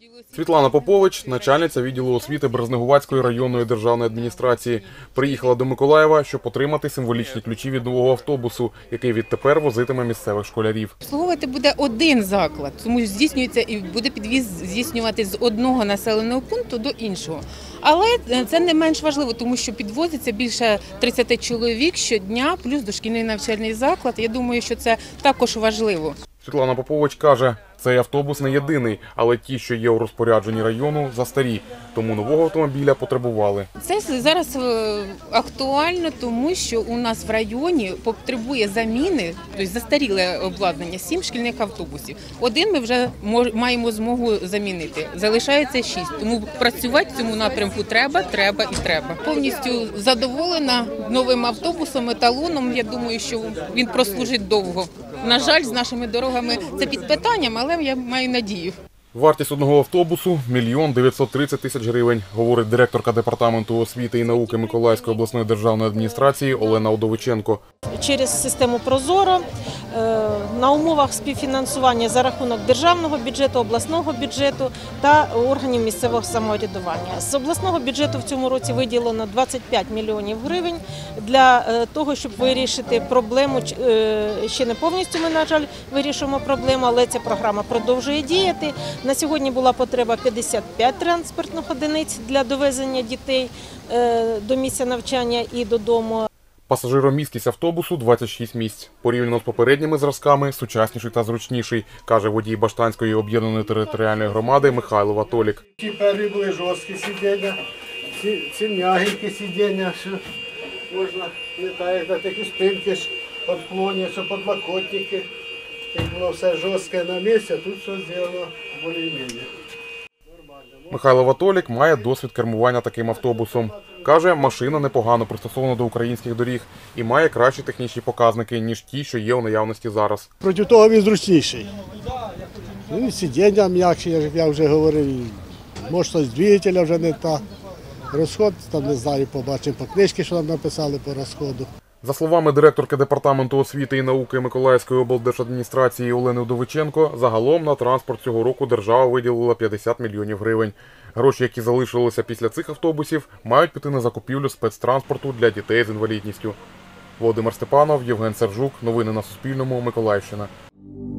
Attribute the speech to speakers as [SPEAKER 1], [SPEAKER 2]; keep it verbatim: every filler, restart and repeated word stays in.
[SPEAKER 1] Світлана Попович, начальниця відділу освіти Березнегуватської районної державної адміністрації, приїхала до Миколаєва, щоб отримати символічні ключі від нового автобусу, який відтепер возитиме місцевих школярів.
[SPEAKER 2] Обслуговувати буде один заклад, тому здійснюється і буде підвіз здійснювати з одного населеного пункту до іншого. Але це не менш важливо, тому що підвозиться більше тридцяти чоловік щодня, плюс дошкільний навчальний заклад. Я думаю, що це також важливо.
[SPEAKER 1] Світлана Попович каже, цей автобус не єдиний, але ті, що є у розпорядженні району, застарі, тому нового автомобіля потребували.
[SPEAKER 2] Це зараз актуально, тому що у нас в районі потребує заміни, тобто застаріле обладнання, сім шкільних автобусів. Один ми вже маємо змогу замінити, залишається шість, тому працювати в цьому напрямку треба, треба і треба. Повністю задоволена новим автобусом, еталоном, я думаю, що він прослужить довго. На жаль, з нашими дорогами це під питанням, але я маю надію.
[SPEAKER 1] Вартість одного автобусу – мільйон дев'ятсот тридцять тисяч гривень, говорить директорка департаменту освіти і науки Миколаївської обласної державної адміністрації Олена Удовиченко.
[SPEAKER 3] Через систему «Прозоро» на умовах співфінансування за рахунок державного бюджету, обласного бюджету та органів місцевого самоврядування. З обласного бюджету в цьому році виділено двадцять п'ять мільйонів гривень для того, щоб вирішити проблему. Ще не повністю ми, на жаль, вирішуємо проблему, але ця програма продовжує діяти. На сьогодні була потреба п'ятдесят п'ять транспортних одиниць для довезення дітей до місця навчання і додому.
[SPEAKER 1] Пасажиромісткість автобусу – двадцять шість місць. Порівняно з попередніми зразками – сучасніший та зручніший, каже водій Баштанської об'єднаної територіальної громади Михайло Ватолік.
[SPEAKER 4] Ті перші були жорсткі сидіння, ці, ці м'ягенькі сидіння, все можна, не так, як на такі спинки ж підклоняться, подлокотники. Як було все жорстке на місці, тут все зроблено більш-менш.
[SPEAKER 1] Михайло Ватолік має досвід кермування таким автобусом. Каже, машина непогано пристосована до українських доріг і має кращі технічні показники, ніж ті, що є у наявності зараз.
[SPEAKER 4] Проти того він зручніший. Ну, сидіння м'якші, як я вже говорив, мощність двигателя вже не та. Розход, там не знаю, побачимо по книжці, що нам написали по розходу.
[SPEAKER 1] За словами директорки департаменту освіти і науки Миколаївської облдержадміністрації Олени Удовиченко, загалом на транспорт цього року держава виділила п'ятдесят мільйонів гривень. Гроші, які залишилися після цих автобусів, мають піти на закупівлю спецтранспорту для дітей з інвалідністю. Володимир Степанов, Євген Сержук. Новини на Суспільному. Миколаївщина.